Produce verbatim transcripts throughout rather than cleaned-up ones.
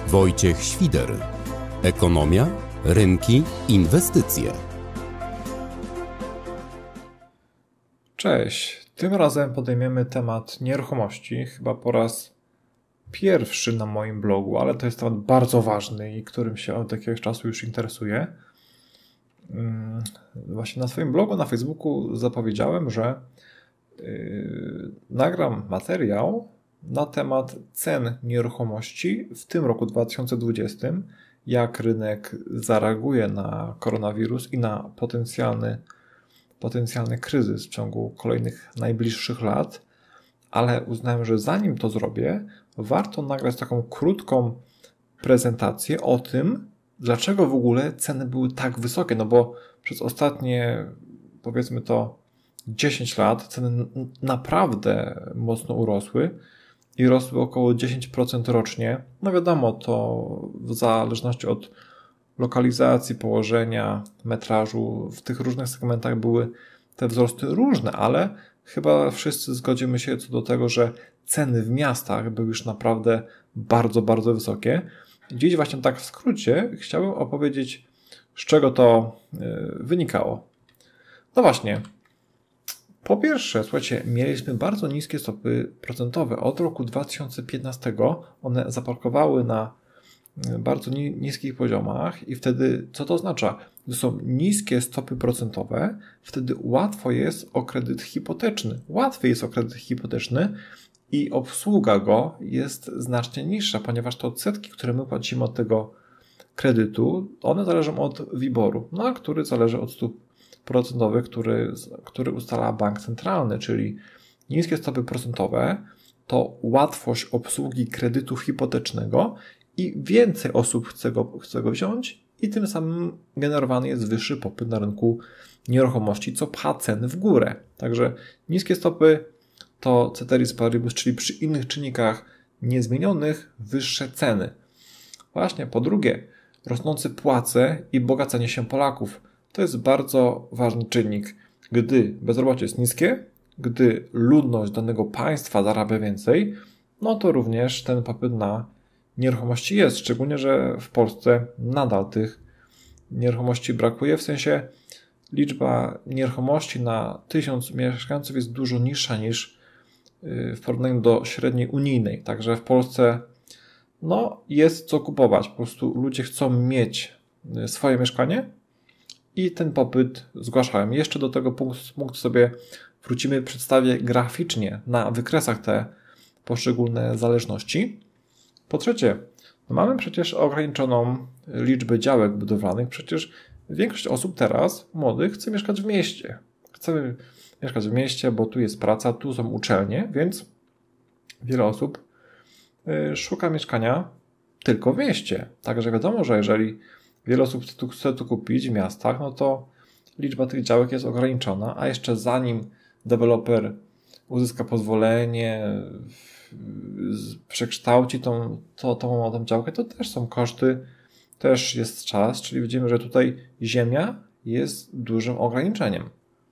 Wojciech Świder. Ekonomia, rynki, inwestycje. Cześć. Tym razem podejmiemy temat nieruchomości, chyba po raz pierwszy na moim blogu, ale to jest temat bardzo ważny i którym się od jakiegoś czasu już interesuję. Właśnie na swoim blogu na Facebooku zapowiedziałem, że yy, nagram materiał na temat cen nieruchomości w tym roku dwa tysiące dwudziestym, jak rynek zareaguje na koronawirus i na potencjalny, potencjalny kryzys w ciągu kolejnych najbliższych lat, ale uznałem, że zanim to zrobię, warto nagrać taką krótką prezentację o tym, dlaczego w ogóle ceny były tak wysokie, no bo przez ostatnie, powiedzmy to, dziesięć lat ceny naprawdę mocno urosły i rosły około dziesięć procent rocznie. No wiadomo, to w zależności od lokalizacji, położenia, metrażu, w tych różnych segmentach były te wzrosty różne, ale chyba wszyscy zgodzimy się co do tego, że ceny w miastach były już naprawdę bardzo, bardzo wysokie. Dziś właśnie tak w skrócie chciałbym opowiedzieć, z czego to wynikało. No właśnie, po pierwsze, słuchajcie, mieliśmy bardzo niskie stopy procentowe. Od roku dwa tysiące piętnastego one zaparkowały na bardzo niskich poziomach i wtedy, co to oznacza? Gdy są niskie stopy procentowe, wtedy łatwo jest o kredyt hipoteczny. Łatwiej jest o kredyt hipoteczny i obsługa go jest znacznie niższa, ponieważ te odsetki, które my płacimy od tego kredytu, one zależą od WIBOR-u, no a który zależy od stóp procentowych, który, który ustala bank centralny, czyli niskie stopy procentowe to łatwość obsługi kredytu hipotecznego i więcej osób chce go, chce go wziąć i tym samym generowany jest wyższy popyt na rynku nieruchomości, co pcha ceny w górę. Także niskie stopy to ceteris paribus, czyli przy innych czynnikach niezmienionych wyższe ceny. Właśnie po drugie, rosnące płace i bogacenie się Polaków. To jest bardzo ważny czynnik. Gdy bezrobocie jest niskie, gdy ludność danego państwa zarabia więcej, no to również ten popyt na nieruchomości jest. Szczególnie, że w Polsce nadal tych nieruchomości brakuje. W sensie liczba nieruchomości na tysiąc mieszkańców jest dużo niższa niż w porównaniu do średniej unijnej. Także w Polsce no, jest co kupować. Po prostu ludzie chcą mieć swoje mieszkanie i ten popyt zgłaszają. Jeszcze do tego punktu sobie wrócimy, przedstawię graficznie na wykresach te poszczególne zależności. Po trzecie, mamy przecież ograniczoną liczbę działek budowlanych. Przecież większość osób teraz, młodych, chce mieszkać w mieście. Chcemy mieszkać w mieście, bo tu jest praca, tu są uczelnie, więc wiele osób szuka mieszkania tylko w mieście. Także wiadomo, że jeżeli wiele osób tu chce tu kupić w miastach, no to liczba tych działek jest ograniczona, a jeszcze zanim deweloper uzyska pozwolenie, przekształci tą, tą, tą, tą działkę, to też są koszty, też jest czas, czyli widzimy, że tutaj ziemia jest dużym ograniczeniem.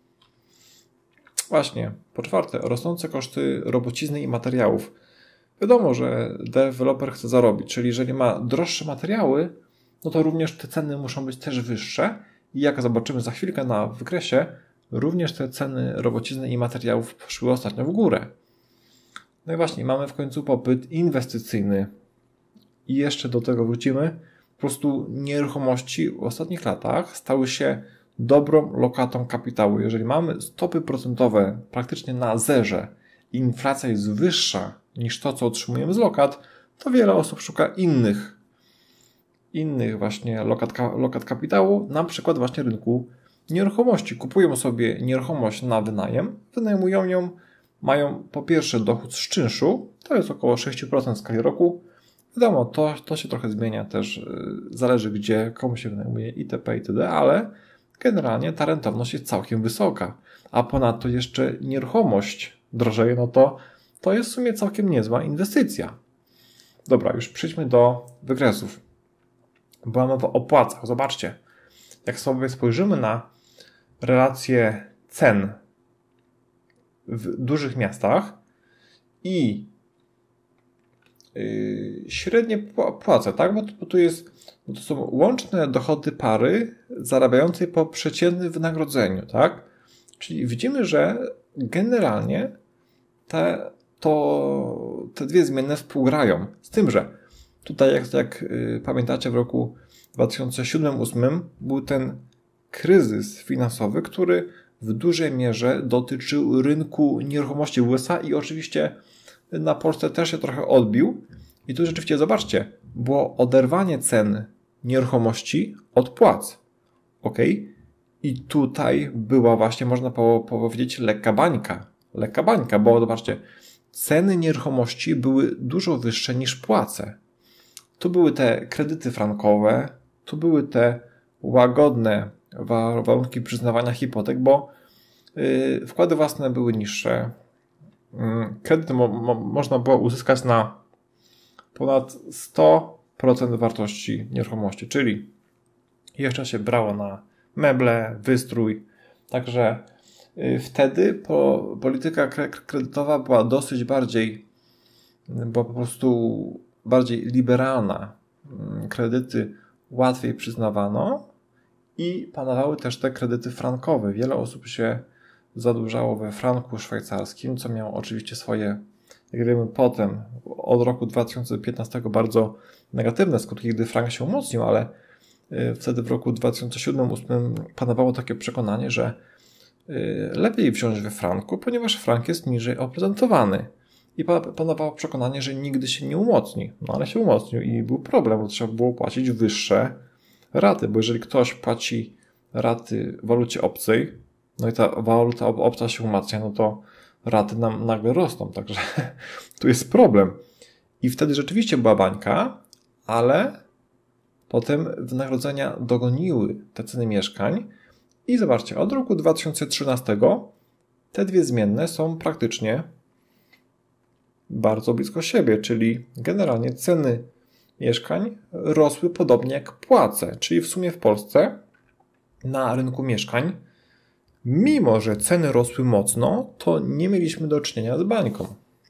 Właśnie, po czwarte, rosnące koszty robocizny i materiałów. Wiadomo, że deweloper chce zarobić, czyli jeżeli ma droższe materiały, no to również te ceny muszą być też wyższe i jak zobaczymy za chwilkę na wykresie, również te ceny robocizny i materiałów poszły ostatnio w górę. No i właśnie, mamy w końcu popyt inwestycyjny i jeszcze do tego wrócimy. Po prostu nieruchomości w ostatnich latach stały się dobrą lokatą kapitału. Jeżeli mamy stopy procentowe praktycznie na zerze i inflacja jest wyższa niż to, co otrzymujemy z lokat, to wiele osób szuka innych, innych właśnie lokat, lokat kapitału, na przykład właśnie rynku nieruchomości. Kupują sobie nieruchomość na wynajem, wynajmują ją, mają po pierwsze dochód z czynszu, to jest około sześć procent w skali roku. Wiadomo, to, to się trochę zmienia też, zależy gdzie, komu się wynajmuje itp. itd., ale generalnie ta rentowność jest całkiem wysoka, a ponadto jeszcze nieruchomość drożeje, no to to jest w sumie całkiem niezła inwestycja. Dobra, już przejdźmy do wykresów. Była mowa o płacach. Zobaczcie, jak sobie spojrzymy na relacje cen w dużych miastach i yy, średnie płace, tak? Bo, bo tu jest, bo to są łączne dochody pary zarabiającej po przeciętnym wynagrodzeniu, tak? Czyli widzimy, że generalnie te, to, te dwie zmienne współgrają. Z tym, że tutaj, jak, jak yy, pamiętacie, w roku dwa tysiące siódmym ósmym był ten kryzys finansowy, który w dużej mierze dotyczył rynku nieruchomości w U S A i oczywiście na Polsce też się trochę odbił. I tu rzeczywiście, zobaczcie, było oderwanie cen nieruchomości od płac. Ok? I tutaj była właśnie, można powiedzieć, lekka bańka. Lekka bańka, bo zobaczcie, ceny nieruchomości były dużo wyższe niż płace. Tu były te kredyty frankowe, tu były te łagodne warunki przyznawania hipotek, bo yy, wkłady własne były niższe. Yy, kredyty mo, mo, można było uzyskać na ponad sto procent wartości nieruchomości, czyli jeszcze się brało na meble, wystrój. Także yy, wtedy po, polityka kredytowa była dosyć bardziej, była po prostu bardziej liberalna. Yy, kredyty łatwiej przyznawano i panowały też te kredyty frankowe. Wiele osób się zadłużało we franku szwajcarskim, co miało oczywiście swoje, jak wiemy, potem od roku dwa tysiące piętnastego bardzo negatywne skutki, gdy frank się umocnił, ale wtedy w roku dwa tysiące siódmym ósmym panowało takie przekonanie, że lepiej wziąć we franku, ponieważ frank jest niżej oprocentowany. I panowało przekonanie, że nigdy się nie umocni. No ale się umocnił i był problem, bo trzeba było płacić wyższe raty, bo jeżeli ktoś płaci raty w walucie obcej, no i ta waluta obca się umacnia, no to raty nam nagle rosną, także tu jest problem. I wtedy rzeczywiście była bańka, ale potem wynagrodzenia dogoniły te ceny mieszkań i zobaczcie, od roku dwa tysiące trzynastego te dwie zmienne są praktycznie bardzo blisko siebie, czyli generalnie ceny mieszkań rosły podobnie jak płace, czyli w sumie w Polsce na rynku mieszkań, mimo że ceny rosły mocno, to nie mieliśmy do czynienia z bańką.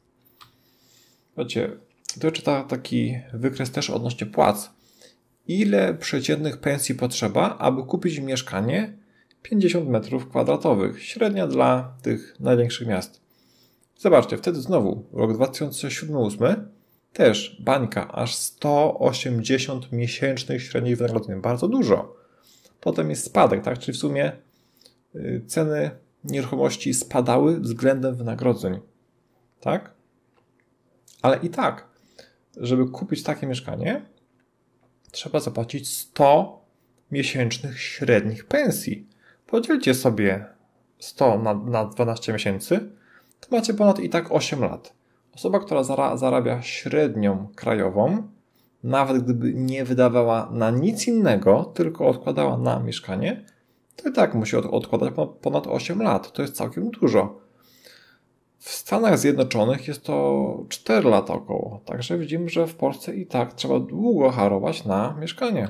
Wiecie, to czyta taki wykres też odnośnie płac. Ile przeciętnych pensji potrzeba, aby kupić mieszkanie pięćdziesiąt metrów kwadratowych, średnia dla tych największych miast. Zobaczcie, wtedy znowu, rok dwa tysiące siódmy ósmy, też bańka, aż sto osiemdziesiąt miesięcznych średnich wynagrodzeń. Bardzo dużo. Potem jest spadek, tak? Czyli w sumie ceny nieruchomości spadały względem wynagrodzeń. Tak? Ale i tak, żeby kupić takie mieszkanie, trzeba zapłacić sto miesięcznych średnich pensji. Podzielcie sobie sto na, na dwanaście miesięcy, to macie ponad i tak osiem lat. Osoba, która zarabia średnią krajową, nawet gdyby nie wydawała na nic innego, tylko odkładała na mieszkanie, to i tak musi odkładać ponad osiem lat. To jest całkiem dużo. W Stanach Zjednoczonych jest to cztery lata około. Także widzimy, że w Polsce i tak trzeba długo harować na mieszkanie.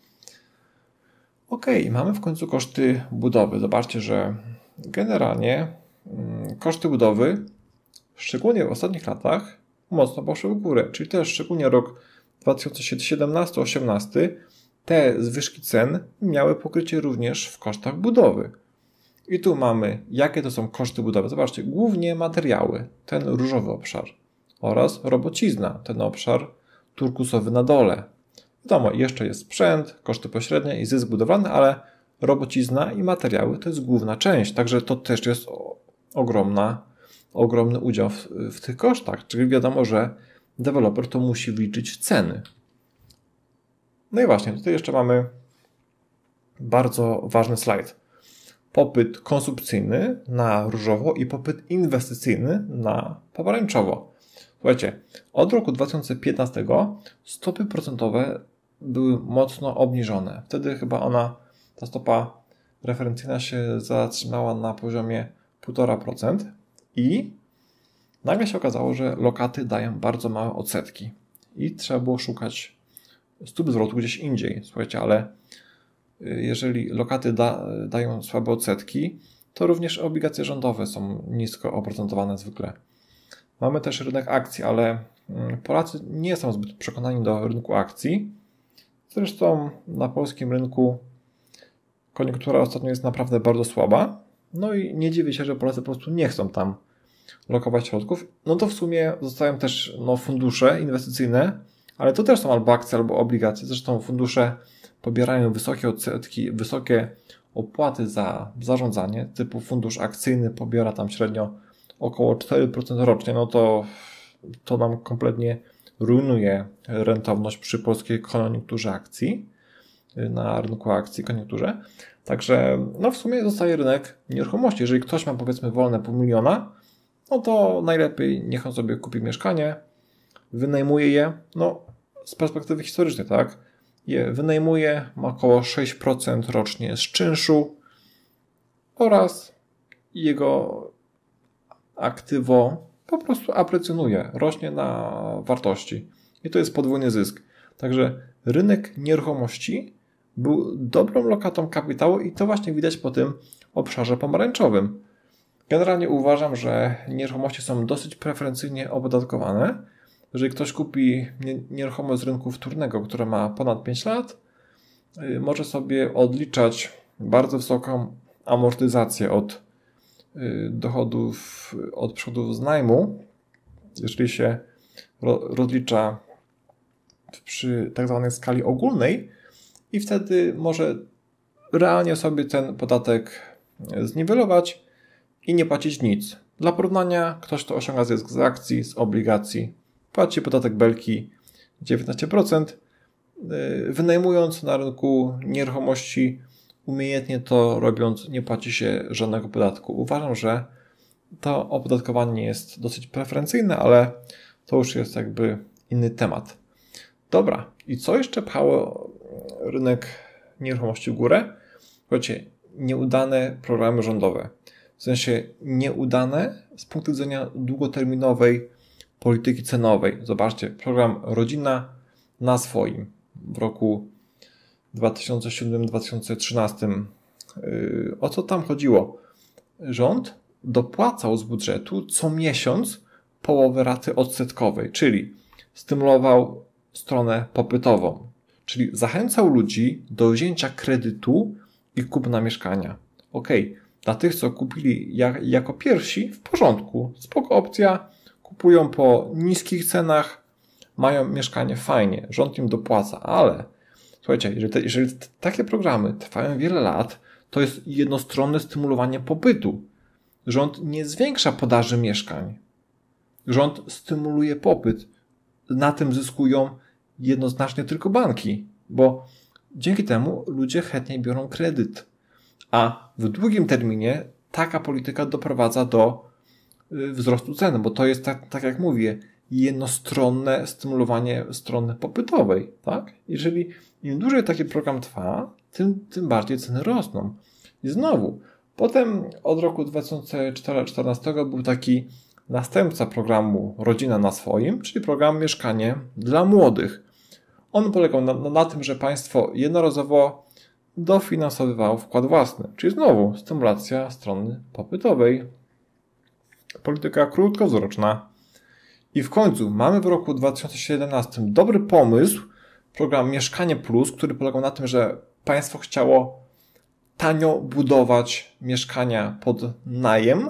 Ok, mamy w końcu koszty budowy. Zobaczcie, że generalnie koszty budowy, szczególnie w ostatnich latach, mocno poszły w górę. Czyli też szczególnie rok dwa tysiące siedemnasty osiemnasty te zwyżki cen miały pokrycie również w kosztach budowy. I tu mamy, jakie to są koszty budowy. Zobaczcie, głównie materiały, ten różowy obszar oraz robocizna, ten obszar turkusowy na dole. Wiadomo, jeszcze jest sprzęt, koszty pośrednie i zysk budowlany, ale robocizna i materiały to jest główna część, także to też jest ogromna, ogromny udział w, w tych kosztach, czyli wiadomo, że deweloper to musi wliczyć w ceny. No i właśnie, tutaj jeszcze mamy bardzo ważny slajd. Popyt konsumpcyjny na różowo i popyt inwestycyjny na pomarańczowo. Słuchajcie, od roku dwa tysiące piętnastego stopy procentowe były mocno obniżone. Wtedy chyba ona, ta stopa referencyjna się zatrzymała na poziomie półtora procent i nagle się okazało, że lokaty dają bardzo małe odsetki i trzeba było szukać stóp zwrotu gdzieś indziej. Słuchajcie, ale jeżeli lokaty da, dają słabe odsetki, to również obligacje rządowe są nisko oprocentowane zwykle. Mamy też rynek akcji, ale Polacy nie są zbyt przekonani do rynku akcji. Zresztą na polskim rynku koniunktura ostatnio jest naprawdę bardzo słaba. No i nie dziwię się, że Polacy po prostu nie chcą tam lokować środków. No to w sumie zostają też no, fundusze inwestycyjne, ale to też są albo akcje, albo obligacje. Zresztą fundusze pobierają wysokie odsetki, wysokie opłaty za zarządzanie. Typu fundusz akcyjny pobiera tam średnio około cztery procent rocznie. No to, to nam kompletnie rujnuje rentowność przy polskiej koniunkturze akcji, na rynku akcji, koniunkturze. Także no w sumie zostaje rynek nieruchomości. Jeżeli ktoś ma powiedzmy wolne pół miliona, no to najlepiej niech on sobie kupi mieszkanie, wynajmuje je, no z perspektywy historycznej, tak, je wynajmuje, ma około sześć procent rocznie z czynszu oraz jego aktywo po prostu aprecjonuje, rośnie na wartości i to jest podwójny zysk. Także rynek nieruchomości był dobrą lokatą kapitału i to właśnie widać po tym obszarze pomarańczowym. Generalnie uważam, że nieruchomości są dosyć preferencyjnie opodatkowane. Jeżeli ktoś kupi nieruchomość z rynku wtórnego, która ma ponad pięć lat, może sobie odliczać bardzo wysoką amortyzację od dochodów, od przychodów z najmu, jeżeli się rozlicza przy tak zwanej skali ogólnej i wtedy może realnie sobie ten podatek zniwelować i nie płacić nic. Dla porównania, ktoś, kto osiąga zysk z akcji, z obligacji, płaci podatek belki dziewiętnaście procent, wynajmując na rynku nieruchomości, umiejętnie to robiąc, nie płaci się żadnego podatku. Uważam, że to opodatkowanie jest dosyć preferencyjne, ale to już jest jakby inny temat. Dobra, i co jeszcze pchało rynek nieruchomości w górę? Słuchajcie, nieudane programy rządowe. W sensie nieudane z punktu widzenia długoterminowej polityki cenowej. Zobaczcie, program Rodzina na swoim w roku dwa tysiące siódmym do dwa tysiące trzynastego. O co tam chodziło? Rząd dopłacał z budżetu co miesiąc połowę raty odsetkowej, czyli stymulował stronę popytową, czyli zachęcał ludzi do wzięcia kredytu i kupna mieszkania. Ok, dla tych, co kupili jak, jako pierwsi, w porządku, spoko opcja, kupują po niskich cenach, mają mieszkanie fajnie, rząd im dopłaca, ale słuchajcie, jeżeli, te, jeżeli te, takie programy trwają wiele lat, to jest jednostronne stymulowanie popytu. Rząd nie zwiększa podaży mieszkań. Rząd stymuluje popyt. Na tym zyskują jednoznacznie tylko banki, bo dzięki temu ludzie chętniej biorą kredyt. A w długim terminie taka polityka doprowadza do wzrostu ceny, bo to jest, tak, tak jak mówię, jednostronne stymulowanie strony popytowej. Tak? Jeżeli im dłużej taki program trwa, tym, tym bardziej ceny rosną. I znowu, potem od roku dwa tysiące czternastego był taki następca programu Rodzina na swoim, czyli program Mieszkanie dla młodych. On polegał na, na tym, że państwo jednorazowo dofinansowywało wkład własny, czyli znowu stymulacja strony popytowej. Polityka krótkowzroczna. I w końcu mamy w roku dwa tysiące siedemnastym dobry pomysł, program Mieszkanie Plus, który polegał na tym, że państwo chciało tanio budować mieszkania pod najem,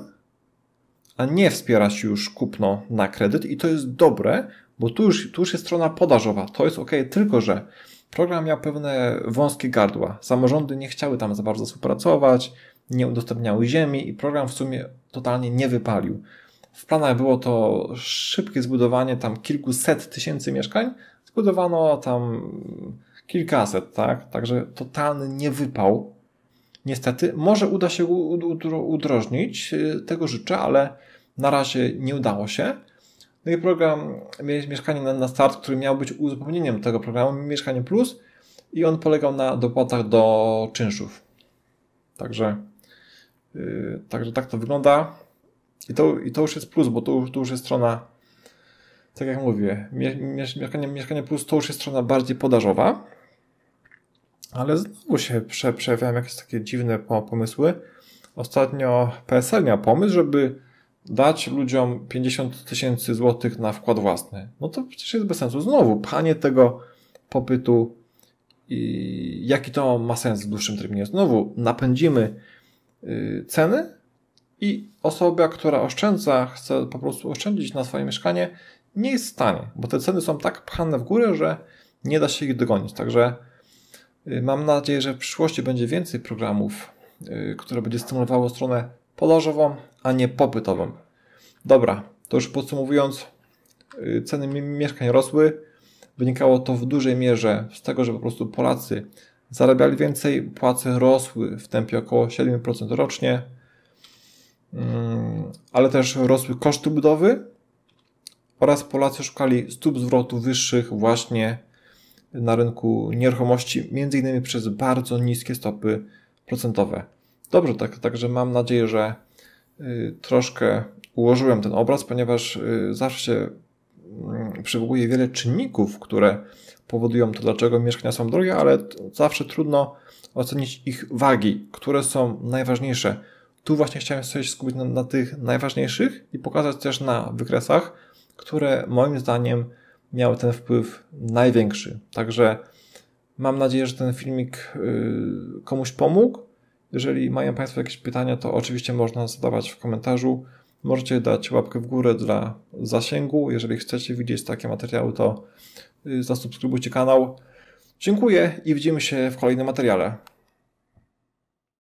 a nie wspierać już kupno na kredyt i to jest dobre, bo tu już, tu już jest strona podażowa, to jest ok, tylko że program miał pewne wąskie gardła. Samorządy nie chciały tam za bardzo współpracować, nie udostępniały ziemi i program w sumie totalnie nie wypalił. W planach było to szybkie zbudowanie tam kilkuset tysięcy mieszkań, zbudowano tam kilkaset, tak? Także totalny niewypał. Niestety, może uda się udrożnić, tego życzę, ale na razie nie udało się. No i program Mieszkanie na start, który miał być uzupełnieniem tego programu Mieszkanie Plus i on polegał na dopłatach do czynszów. Także, yy, także tak to wygląda. I to, i to już jest plus, bo to, to już jest strona, tak jak mówię, Mieszkanie, Mieszkanie Plus to już jest strona bardziej podażowa. Ale znowu się prze, przejawiają jakieś takie dziwne pomysły. Ostatnio P S L miał pomysł, żeby dać ludziom pięćdziesiąt tysięcy złotych na wkład własny. No to przecież jest bez sensu. Znowu, pchanie tego popytu i jaki to ma sens w dłuższym terminie. Znowu napędzimy ceny i osoba, która oszczędza, chce po prostu oszczędzić na swoje mieszkanie, nie jest w stanie, bo te ceny są tak pchane w górę, że nie da się ich dogonić. Także mam nadzieję, że w przyszłości będzie więcej programów, które będzie stymulowało stronę podażową, a nie popytową. Dobra, to już podsumowując, ceny mieszkań rosły. Wynikało to w dużej mierze z tego, że po prostu Polacy zarabiali więcej, płace rosły w tempie około siedem procent rocznie, ale też rosły koszty budowy oraz Polacy szukali stóp zwrotu wyższych właśnie na rynku nieruchomości, między innymi przez bardzo niskie stopy procentowe. Dobrze, tak, także mam nadzieję, że y, troszkę ułożyłem ten obraz, ponieważ y, zawsze się y, przywołuje wiele czynników, które powodują to, dlaczego mieszkania są drogie, ale zawsze trudno ocenić ich wagi, które są najważniejsze. Tu właśnie chciałem sobie się skupić na, na tych najważniejszych i pokazać też na wykresach, które moim zdaniem miały ten wpływ największy. Także mam nadzieję, że ten filmik y, komuś pomógł. Jeżeli mają Państwo jakieś pytania, to oczywiście można zadawać w komentarzu. Możecie dać łapkę w górę dla zasięgu. Jeżeli chcecie widzieć takie materiały, to zasubskrybujcie kanał. Dziękuję i widzimy się w kolejnym materiale.